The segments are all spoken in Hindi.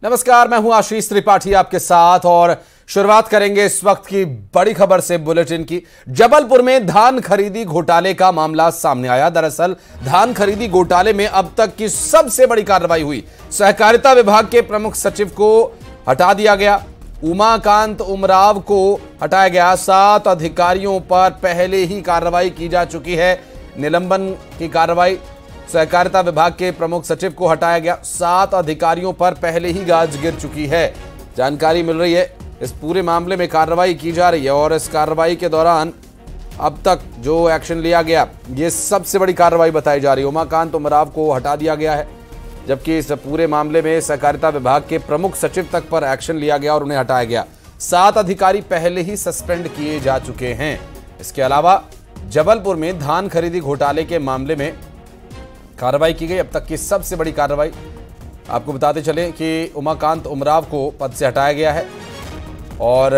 नमस्कार, मैं हूं आशीष त्रिपाठी आपके साथ और शुरुआत करेंगे इस वक्त की बड़ी खबर से बुलेटिन की। जबलपुर में धान खरीदी घोटाले का मामला सामने आया। दरअसल धान खरीदी घोटाले में अब तक की सबसे बड़ी कार्रवाई हुई। सहकारिता विभाग के प्रमुख सचिव को हटा दिया गया। उमाकांत उमराव को हटाया गया। 7 अधिकारियों पर पहले ही कार्रवाई की जा चुकी है। निलंबन की कार्रवाई सहकारिता विभाग के प्रमुख सचिव को हटाया गया। 7 अधिकारियों पर पहले ही गाज गिर चुकी है। जानकारी मिल रही है इस पूरे मामले में कार्रवाई की जा रही है और इस कार्रवाई के दौरान अब तक जो एक्शन लिया गया ये सबसे बड़ी कार्रवाई बताई जा रही है। उमाकांत उमराव को हटा दिया गया है, जबकि इस पूरे मामले में सहकारिता विभाग के प्रमुख सचिव तक पर एक्शन लिया गया और उन्हें हटाया गया। 7 अधिकारी पहले ही सस्पेंड किए जा चुके हैं। इसके अलावा जबलपुर में धान खरीदी घोटाले के मामले में कार्रवाई की गई। अब तक की सबसे बड़ी कार्रवाई आपको बताते चले कि उमाकांत उमराव को पद से हटाया गया है और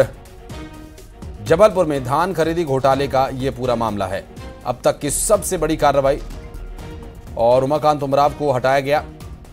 जबलपुर में धान खरीदी घोटाले का यह पूरा मामला है। अब तक की सबसे बड़ी कार्रवाई और उमाकांत उमराव को हटाया गया।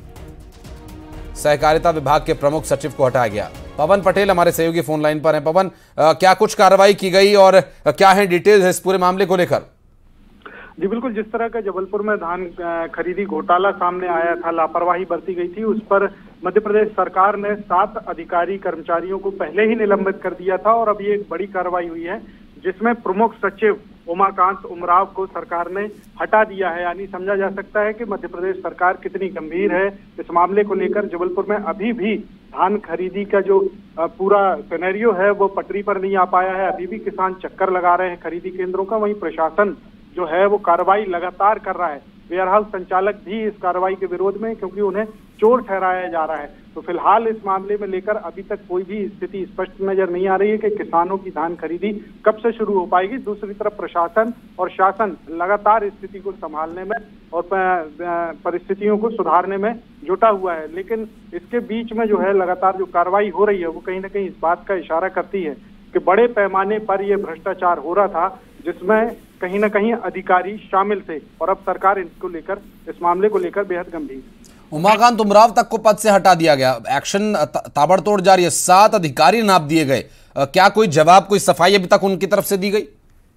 सहकारिता विभाग के प्रमुख सचिव को हटाया गया। पवन पटेल हमारे सहयोगी फोन लाइन पर हैं। पवन, क्या कुछ कार्रवाई की गई और क्या है डिटेल्स इस पूरे मामले को लेकर? जी बिल्कुल, जिस तरह का जबलपुर में धान खरीदी घोटाला सामने आया था, लापरवाही बरती गई थी, उस पर मध्य प्रदेश सरकार ने 7 अधिकारी कर्मचारियों को पहले ही निलंबित कर दिया था और अब ये एक बड़ी कार्रवाई हुई है जिसमें प्रमुख सचिव उमाकांत उमराव को सरकार ने हटा दिया है। यानी समझा जा सकता है कि मध्य प्रदेश सरकार कितनी गंभीर है इस मामले को लेकर। जबलपुर में अभी भी धान खरीदी का जो पूरा सिनेरियो है वो पटरी पर नहीं आ पाया है। अभी भी किसान चक्कर लगा रहे हैं खरीदी केंद्रों का। वहीं प्रशासन जो है वो कार्रवाई लगातार कर रहा है। वेयर हाउस संचालक भी इस कार्रवाई के विरोध में, क्योंकि उन्हें चोर ठहराया जा रहा है। तो फिलहाल इस मामले में लेकर अभी तक कोई भी स्थिति स्पष्ट नजर नहीं आ रही है कि किसानों की धान खरीदी कब से शुरू हो पाएगी। दूसरी तरफ प्रशासन और शासन लगातार स्थिति को संभालने में और परिस्थितियों को सुधारने में जुटा हुआ है। लेकिन इसके बीच में जो है लगातार जो कार्रवाई हो रही है वो कहीं ना कहीं इस बात का इशारा करती है कि बड़े पैमाने पर यह भ्रष्टाचार हो रहा था, जिसमें कहीं ना कहीं अधिकारी शामिल थे और अब सरकार इनको लेकर, इस मामले को लेकर बेहद गंभीर। उमाकांत उमराव तक को पद से हटा दिया गया। एक्शन ताबड़तोड़ जारी है। 7 अधिकारी नाप दिए गए। क्या कोई जवाब, कोई सफाई अभी तक उनकी तरफ से दी गई?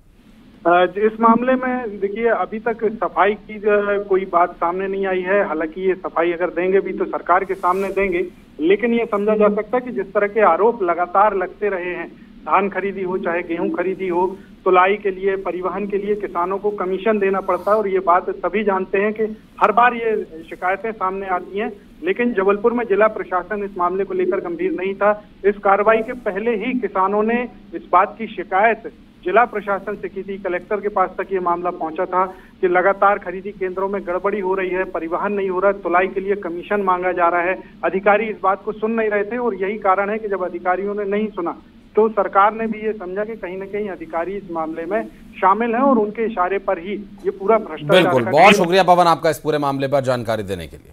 इस मामले में देखिए अभी तक सफाई की कोई बात सामने नहीं आई है। हालांकि ये सफाई अगर देंगे भी तो सरकार के सामने देंगे, लेकिन ये समझा जा सकता है कि जिस तरह के आरोप लगातार लगते रहे हैं, धान खरीदी हो चाहे गेहूं खरीदी हो, तुलाई के लिए, परिवहन के लिए किसानों को कमीशन देना पड़ता है और ये बात सभी जानते हैं कि हर बार ये शिकायतें सामने आती हैं। लेकिन जबलपुर में जिला प्रशासन इस मामले को लेकर गंभीर नहीं था। इस कार्रवाई के पहले ही किसानों ने इस बात की शिकायत जिला प्रशासन से की थी। कलेक्टर के पास तक ये मामला पहुंचा था कि लगातार खरीदी केंद्रों में गड़बड़ी हो रही है, परिवहन नहीं हो रहा, तुलाई के लिए कमीशन मांगा जा रहा है। अधिकारी इस बात को सुन नहीं रहे थे और यही कारण है कि जब अधिकारियों ने नहीं सुना तो सरकार ने भी ये समझा कि कहीं ना कहीं अधिकारी इस मामले में शामिल हैं और उनके इशारे पर ही ये पूरा भ्रष्टाचार। बिल्कुल, बहुत शुक्रिया पवन आपका इस पूरे मामले पर जानकारी देने के लिए।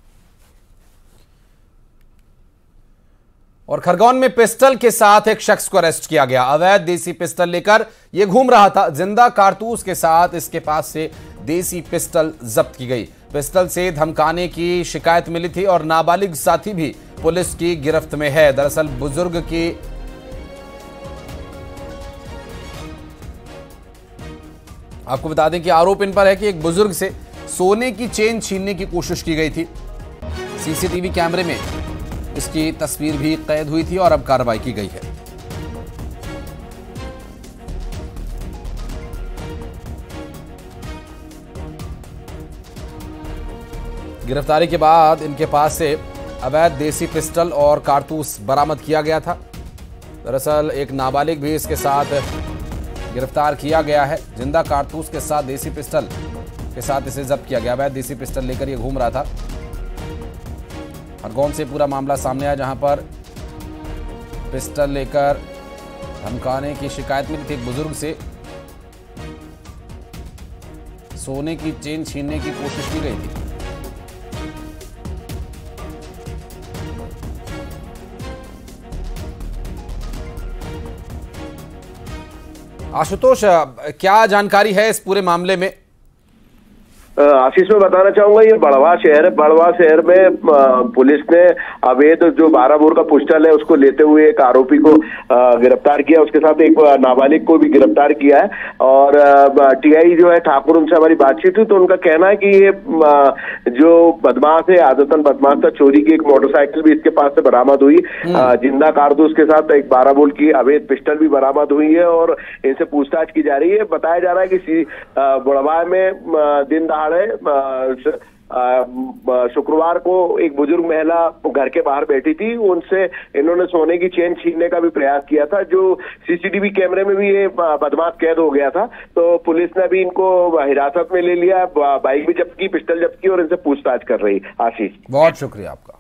और खरगोन में पिस्टल के साथ एक शख्स को अरेस्ट किया गया। अवैध देसी पिस्टल लेकर यह घूम रहा था। जिंदा कारतूस के साथ इसके पास से देसी पिस्टल जब्त की गई। पिस्टल से धमकाने की शिकायत मिली थी और नाबालिग साथी भी पुलिस की गिरफ्त में है। दरअसल बुजुर्ग की आपको बता दें कि आरोप इन पर है कि एक बुजुर्ग से सोने की चेन छीनने की कोशिश की गई थी। सीसीटीवी कैमरे में इसकी तस्वीर भी कैद हुई थी और अब कार्रवाई की गई है। गिरफ्तारी के बाद इनके पास से अवैध देसी पिस्टल और कारतूस बरामद किया गया था। दरअसल एक नाबालिग भी इसके साथ गिरफ्तार किया गया है। जिंदा कारतूस के साथ देसी पिस्टल के साथ इसे जब्त किया गया। अवैध देसी पिस्टल लेकर ये घूम रहा था। खरगोन से पूरा मामला सामने आया, जहां पर पिस्टल लेकर धमकाने की शिकायत मिली थी। एक बुजुर्ग से सोने की चेन छीनने की कोशिश की गई थी। आशुतोष, क्या जानकारी है इस पूरे मामले में? आशीष में बताना चाहूंगा, ये बड़वा शहर है। बड़वा शहर में पुलिस ने अवैध जो 12 बोर का पिस्टल है उसको लेते हुए एक आरोपी को गिरफ्तार किया, उसके साथ एक नाबालिग को भी गिरफ्तार किया है। और टीआई जो है ठाकुर, उनसे हमारी बातचीत हुई तो उनका कहना है कि ये जो बदमाश है, आदतन बदमाश था, चोरी की एक मोटरसाइकिल भी इसके पास से बरामद हुई, जिंदा कारतूस के साथ एक 12 बोर की अवैध पिस्टल भी बरामद हुई है और इनसे पूछताछ की जा रही है। बताया जा रहा है कि बड़वा में दिन शुक्रवार को एक बुजुर्ग महिला घर के बाहर बैठी थी, उनसे इन्होंने सोने की चेन छीनने का भी प्रयास किया था, जो सीसीटीवी कैमरे में भी ये बदमाश कैद हो गया था। तो पुलिस ने भी इनको हिरासत में ले लिया, बाइक भी जब्त की, पिस्टल जब्त की और इनसे पूछताछ कर रही। आशीष, बहुत शुक्रिया आपका।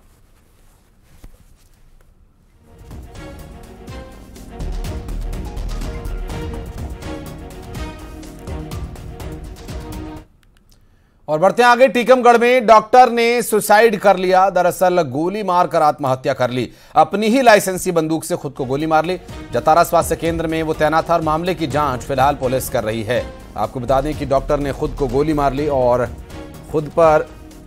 और बढ़ते हैं आगे। टीकमगढ़ में डॉक्टर ने सुसाइड कर लिया। दरअसल गोली मारकर आत्महत्या कर ली। अपनी ही लाइसेंसी बंदूक से खुद को गोली मार ली। जतारा स्वास्थ्य केंद्र में वो तैनात था और मामले की जांच फिलहाल पुलिस कर रही है। आपको बता दें कि डॉक्टर ने खुद को गोली मार ली और खुद पर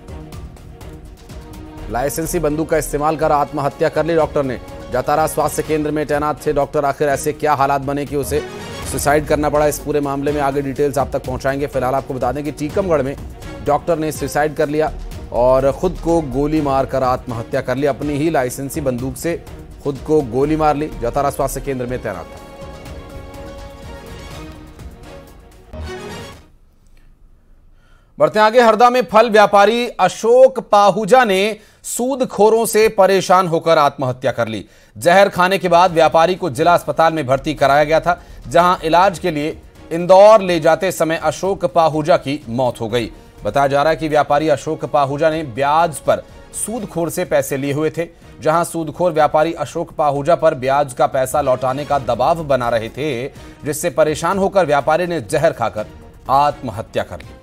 लाइसेंसी बंदूक का इस्तेमाल कर आत्महत्या कर ली डॉक्टर ने। जतारा स्वास्थ्य केंद्र में तैनात थे डॉक्टर। आखिर ऐसे क्या हालात बने कि उसे सुसाइड करना पड़ा, इस पूरे मामले में आगे डिटेल्स आप तक पहुंचाएंगे। फिलहाल आपको बता दें कि टीकमगढ़ में डॉक्टर ने सुसाइड कर लिया और खुद को गोली मारकर आत्महत्या कर ली। अपनी ही लाइसेंसी बंदूक से खुद को गोली मार ली। जतारा स्वास्थ्य केंद्र में तैनात था। बढ़ते आगे। हरदा में फल व्यापारी अशोक पाहुजा ने सूदखोरों से परेशान होकर आत्महत्या कर ली। जहर खाने के बाद व्यापारी को जिला अस्पताल में भर्ती कराया गया था, जहां इलाज के लिए इंदौर ले जाते समय अशोक पाहुजा की मौत हो गई। बताया जा रहा है कि व्यापारी अशोक पाहुजा ने ब्याज पर सूदखोर से पैसे लिए हुए थे, जहां सूदखोर व्यापारी अशोक पाहुजा पर ब्याज का पैसा लौटाने का दबाव बना रहे थे, जिससे परेशान होकर व्यापारी ने जहर खाकर आत्महत्या कर ली।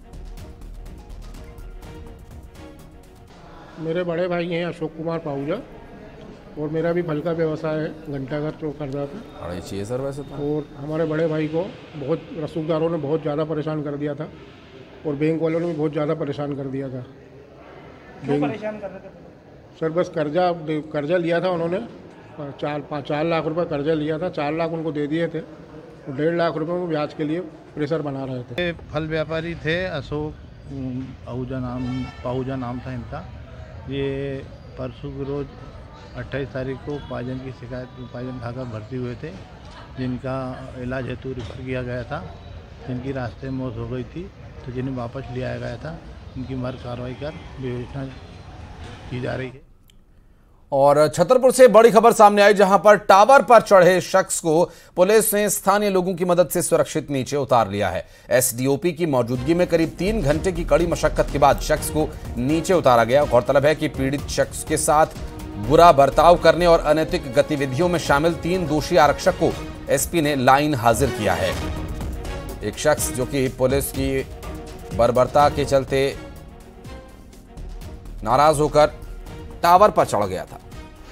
मेरे बड़े भाई हैं अशोक कुमार पाहुजा और मेरा भी फल का व्यवसाय है घंटाघर चौक हरदा पे। अरे चाहिए सर वैसे तो। और हमारे बड़े भाई को बहुत रसूखदारों ने बहुत ज़्यादा परेशान कर दिया था और बैंक वालों ने भी बहुत ज़्यादा परेशान कर दिया था। क्यों परेशान कर रहे थे सर? बस कर्जा लिया था उन्होंने, 4 लाख रुपए कर्जा लिया था। 4 लाख उनको दे दिए थे और 1.5 लाख रुपए वो ब्याज के लिए प्रेशर बना रहे थे। फल व्यापारी थे अशोक पाहुजा नाम था इनका। ये परसों के रोज़ 28 तारीख को पायजन की शिकायत पायजन खाकर भर्ती हुए थे, जिनका इलाज हेतु रिफर किया गया था। जिनकी रास्ते में मौत हो गई थी तो जिन्हें वापस ले आया गया था, उनकी मर्ग कार्रवाई कर विवेचना की जा रही है। और छतरपुर से बड़ी खबर सामने आई, जहां पर टावर पर चढ़े शख्स को पुलिस ने स्थानीय लोगों की मदद से सुरक्षित नीचे उतार लिया है। एसडीओपी की मौजूदगी में करीब 3 घंटे की कड़ी मशक्कत के बाद शख्स को नीचे उतारा गया। गौरतलब है कि पीड़ित शख्स के साथ बुरा बर्ताव करने और अनैतिक गतिविधियों में शामिल 3 दोषी आरक्षक को एसपी ने लाइन हाजिर किया है। एक शख्स जो कि पुलिस की बर्बरता के चलते नाराज होकर टावर पर चढ़ गया था।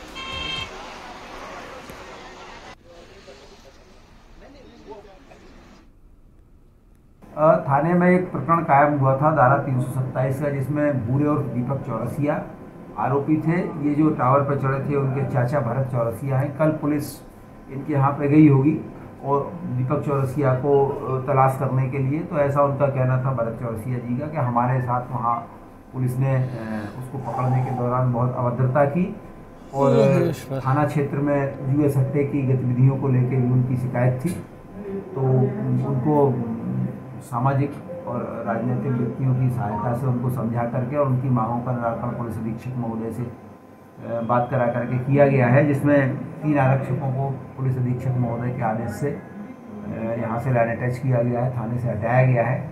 थाने में एक प्रकरण कायम हुआ था धारा 327 का, जिसमें बूढ़े और दीपक चौरसिया आरोपी थे। ये जो टावर पर चढ़े थे उनके चाचा भरत चौरसिया हैं। कल पुलिस इनके यहाँ पे गई होगी और दीपक चौरसिया को तलाश करने के लिए। तो ऐसा उनका कहना था भरत चौरसिया जी का कि हमारे साथ वहाँ पुलिस ने उसको पकड़ने के दौरान बहुत अभद्रता की और थाना क्षेत्र में जुए सट्टे की गतिविधियों को लेकर भी उनकी शिकायत थी। तो उनको सामाजिक और राजनीतिक व्यक्तियों की सहायता से उनको समझा करके और उनकी मांगों का निराकरण पुलिस अधीक्षक महोदय से बात करा करके किया गया है, जिसमें 3 आरक्षकों को पुलिस अधीक्षक महोदय के आदेश से यहाँ से लाइन अटैच किया गया है, थाने से हटाया गया है।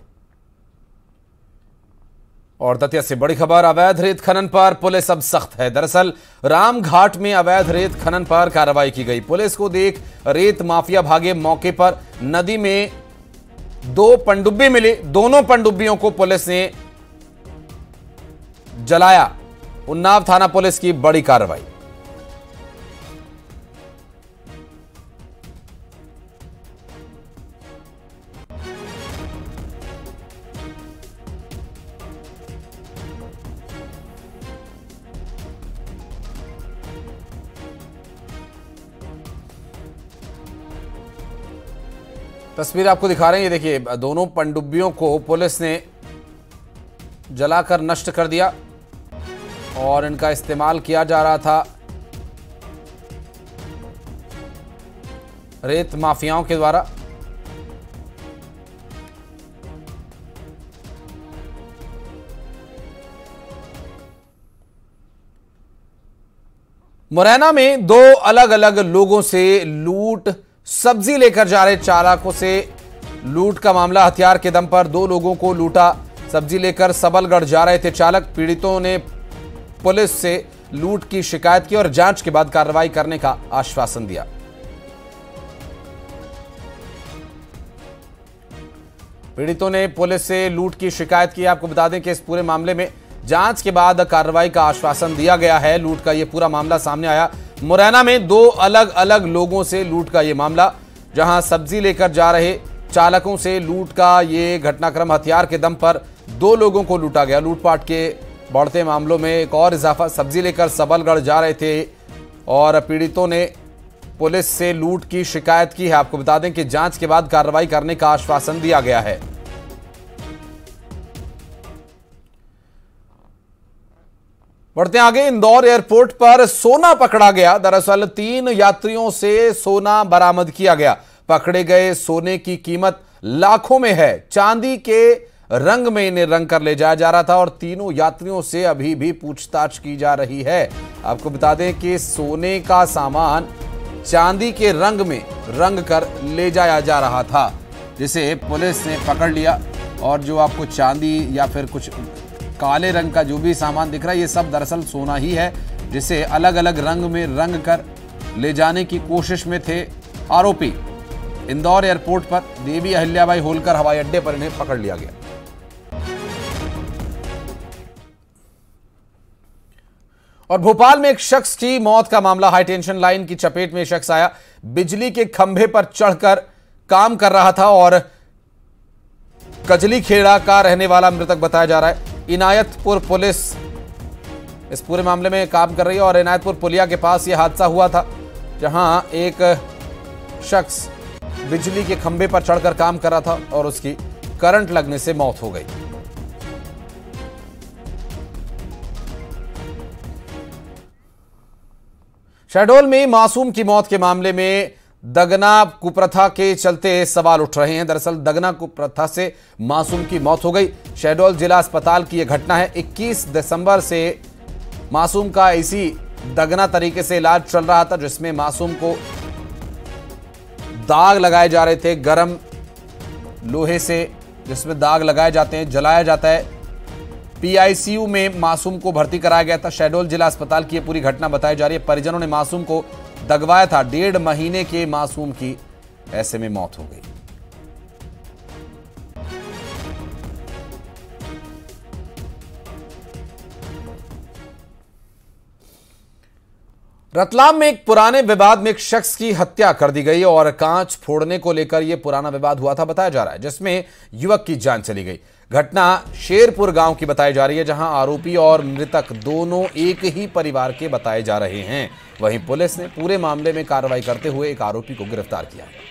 और दतिया से बड़ी खबर, अवैध रेत खनन पर पुलिस अब सख्त है। दरअसल रामघाट में अवैध रेत खनन पर कार्रवाई की गई। पुलिस को देख रेत माफिया भागे। मौके पर नदी में 2 पनडुब्बी मिली। दोनों पनडुब्बियों को पुलिस ने जलाया। उन्नाव थाना पुलिस की बड़ी कार्रवाई। तस्वीर आपको दिखा रहे हैं, ये देखिए दोनों पनडुब्बियों को पुलिस ने जलाकर नष्ट कर दिया और इनका इस्तेमाल किया जा रहा था रेत माफियाओं के द्वारा। मुरैना में दो अलग अलग लोगों से लूट, सब्जी लेकर जा रहे चालकों से लूट का मामला। हथियार के दम पर दो लोगों को लूटा। सब्जी लेकर सबलगढ़ जा रहे थे चालक। पीड़ितों ने पुलिस से लूट की शिकायत की और जांच के बाद कार्रवाई करने का आश्वासन दिया। पीड़ितों ने पुलिस से लूट की शिकायत की। आपको बता दें कि इस पूरे मामले में जांच के बाद कार्रवाई का आश्वासन दिया गया है। लूट का यह पूरा मामला सामने आया। मुरैना में दो अलग अलग लोगों से लूट का यह मामला, जहां सब्जी लेकर जा रहे चालकों से लूट का यह घटनाक्रम। हथियार के दम पर दो लोगों को लूटा गया। लूटपाट के बढ़ते मामलों में एक और इजाफा। सब्जी लेकर सबलगढ़ जा रहे थे और पीड़ितों ने पुलिस से लूट की शिकायत की है। आपको बता दें कि जांच के बाद कार्रवाई करने का आश्वासन दिया गया है। बढ़ते आगे, इंदौर एयरपोर्ट पर सोना पकड़ा गया। दरअसल 3 यात्रियों से सोना बरामद किया गया। पकड़े गए सोने की कीमत लाखों में है। चांदी के रंग में इन्हें रंग कर ले जाया जा रहा था और तीनों यात्रियों से अभी भी पूछताछ की जा रही है। आपको बता दें कि सोने का सामान चांदी के रंग में रंग कर ले जाया जा रहा था, जिसे पुलिस ने पकड़ लिया। और जो आपको चांदी या फिर कुछ काले रंग का जो भी सामान दिख रहा है, ये सब दरअसल सोना ही है, जिसे अलग अलग रंग में रंग कर ले जाने की कोशिश में थे आरोपी। इंदौर एयरपोर्ट पर देवी अहिल्याबाई होलकर हवाई अड्डे पर इन्हें पकड़ लिया गया। और भोपाल में एक शख्स की मौत का मामला। हाई टेंशन लाइन की चपेट में शख्स आया। बिजली के खंभे पर चढ़कर काम कर रहा था और कजली खेड़ा का रहने वाला मृतक बताया जा रहा है। इनायतपुर पुलिस इस पूरे मामले में काम कर रही है और इनायतपुर पुलिया के पास यह हादसा हुआ था, जहां एक शख्स बिजली के खंभे पर चढ़कर काम कर रहा था और उसकी करंट लगने से मौत हो गई। शहडोल में मासूम की मौत के मामले में दगना कुप्रथा के चलते सवाल उठ रहे हैं। दरअसल दगना कुप्रथा से मासूम की मौत हो गई। शहडोल जिला अस्पताल की यह घटना है। 21 दिसंबर से मासूम का इसी दगना तरीके से इलाज चल रहा था, जिसमें मासूम को दाग लगाए जा रहे थे गरम लोहे से, जिसमें दाग लगाए जाते हैं, जलाया जाता है। पीआईसीयू में मासूम को भर्ती कराया गया था। शहडोल जिला अस्पताल की यह पूरी घटना बताई जा रही है। परिजनों ने मासूम को दगवाया था। 1.5 महीने के मासूम की ऐसे में मौत हो गई। रतलाम में एक पुराने विवाद में एक शख्स की हत्या कर दी गई और कांच फोड़ने को लेकर यह पुराना विवाद हुआ था बताया जा रहा है, जिसमें युवक की जान चली गई। घटना शेरपुर गांव की बताई जा रही है, जहां आरोपी और मृतक दोनों एक ही परिवार के बताए जा रहे हैं। वहीं पुलिस ने पूरे मामले में कार्रवाई करते हुए एक आरोपी को गिरफ्तार किया है।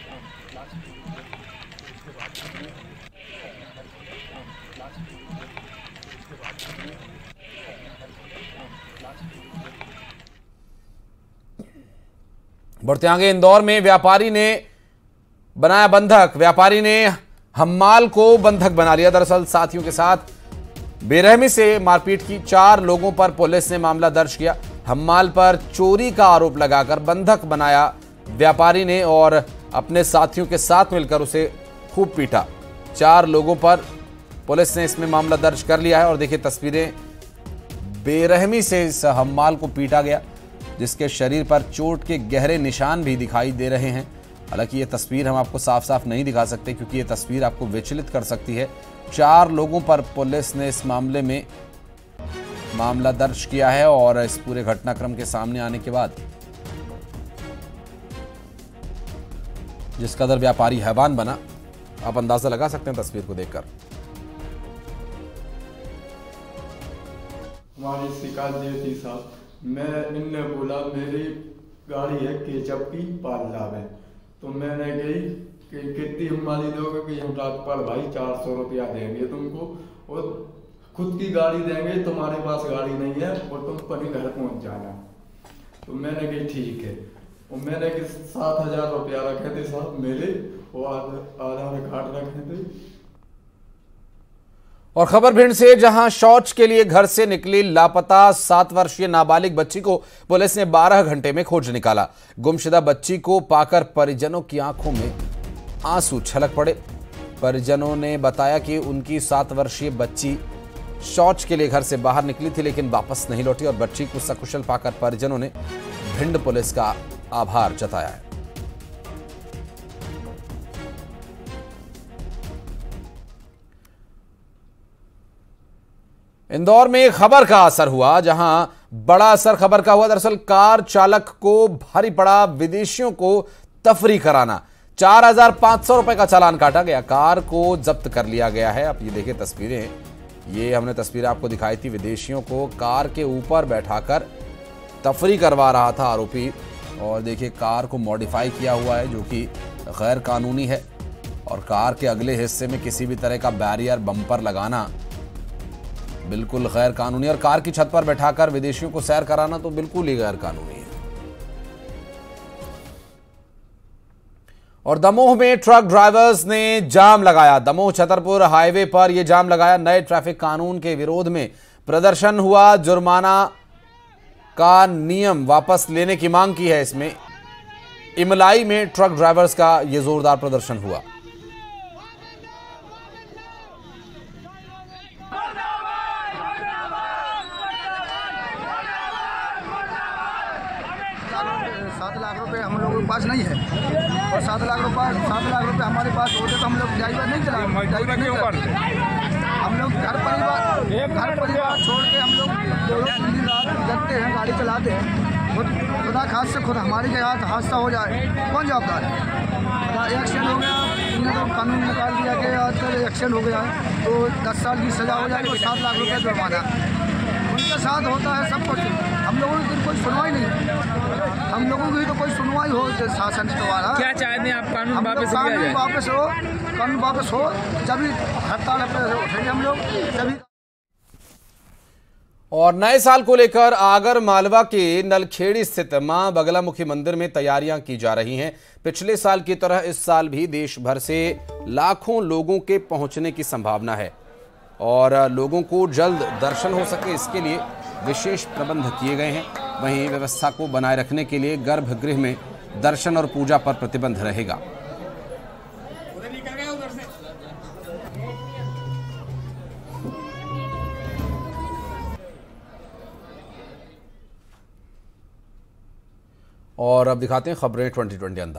बढ़ते आगे, इंदौर में व्यापारी ने बनाया बंधक। व्यापारी ने हम्माल को बंधक बना लिया। दरअसल साथियों के साथ बेरहमी से मारपीट की। 4 लोगों पर पुलिस ने मामला दर्ज किया। हम्माल पर चोरी का आरोप लगाकर बंधक बनाया व्यापारी ने और अपने साथियों के साथ मिलकर उसे खूब पीटा। 4 लोगों पर पुलिस ने इसमें मामला दर्ज कर लिया है। और देखिए तस्वीरें, बेरहमी से इस हम्माल को पीटा गया, जिसके शरीर पर चोट के गहरे निशान भी दिखाई दे रहे हैं। हालांकि ये तस्वीर हम आपको साफ साफ नहीं दिखा सकते, क्योंकि ये तस्वीर आपको विचलित कर सकती है। 4 लोगों पर पुलिस ने इस मामले में मामला दर्ज किया है और इस पूरे घटनाक्रम के सामने आने के बाद जिस कदर व्यापारी हैवान बना, आप अंदाजा लगा सकते हैं तस्वीर को देखकर। हमारी शिकायत ये थी साहब, मैं इनने बोला मेरी गाड़ी है केचप की पाल लावे, तो मैंने गई कि कितनी हमारी दोगे कि हम राजपाल भाई 400 रुपया देंगे तुमको और खुद की गाड़ी देंगे, तुम्हारे पास गाड़ी नहीं है और तुम अपने घर पहुंच जाना। तो मैंने कही ठीक है, और मैंने कि 7,000 रुपया रखे थे साहब मेरे और आधार कार्ड रखे थे। और खबर भिंड से, जहां शौच के लिए घर से निकली लापता 7 वर्षीय नाबालिग बच्ची को पुलिस ने 12 घंटे में खोज निकाला। गुमशुदा बच्ची को पाकर परिजनों की आंखों में आंसू छलक पड़े। परिजनों ने बताया कि उनकी 7 वर्षीय बच्ची शौच के लिए घर से बाहर निकली थी, लेकिन वापस नहीं लौटी और बच्ची को सकुशल पाकर परिजनों ने भिंड पुलिस का आभार जताया है। इंदौर में एक खबर का असर हुआ, जहां बड़ा असर खबर का हुआ। दरअसल कार चालक को भारी पड़ा विदेशियों को तफरी कराना। 4,500 रुपए का चालान काटा गया। कार को जब्त कर लिया गया है। आप ये देखिए तस्वीरें, ये हमने तस्वीरें आपको दिखाई थी। विदेशियों को कार के ऊपर बैठाकर तफरी करवा रहा था आरोपी। और देखिए कार को मॉडिफाई किया हुआ है, जो कि गैर कानूनी है। और कार के अगले हिस्से में किसी भी तरह का बैरियर, बम्पर लगाना बिल्कुल गैर कानूनी। और कार की छत पर बैठाकर विदेशियों को सैर कराना तो बिल्कुल ही गैर कानूनी है। और दमोह में ट्रक ड्राइवर्स ने जाम लगाया। दमोह छतरपुर हाईवे पर यह जाम लगाया। नए ट्रैफिक कानून के विरोध में प्रदर्शन हुआ। जुर्माना का नियम वापस लेने की मांग की है। इसमें इमलाई में ट्रक ड्राइवर्स का यह जोरदार प्रदर्शन हुआ। हम लोगों के पास नहीं है और 7 लाख रुपए हमारे पास होते तो हम लोग ड्राइवर नहीं चला, हम लोग घर परिवार छोड़ के हम लोग दिन रात जगते हैं, गाड़ी चलाते हैं। खुदा खास से खुद हमारे के हाथ हादसा हो जाए कौन जवाबदार है? एक्सीडेंट हो गया, इन्हें तो कानून निकाल दिया गया, एक्सीडेंट हो गया तो 10 साल की सजा हो जाएगी और 7 लाख रुपये जुर्माना उनके साथ होता है। सब कुछ हम लोगों की कोई सुनवाई नहीं, हम लोगों की तो कोई सुनवाई हो शासन द्वारा। क्या चाहते हैं आप? कानून वापस हो जब हड़ताल पर उठेंगे हम लोग तभी। और नए साल को लेकर आगर मालवा के नलखेड़ी स्थित मां बगलामुखी मंदिर में तैयारियां की जा रही हैं। पिछले साल की तरह इस साल भी देश भर से लाखों लोगों के पहुंचने की संभावना है और लोगों को जल्द दर्शन हो सके, इसके लिए विशेष प्रबंध किए गए हैं। वहीं व्यवस्था को बनाए रखने के लिए गर्भगृह में दर्शन और पूजा पर प्रतिबंध रहेगा। और अब दिखाते हैं खबरें 2020 अंदाज।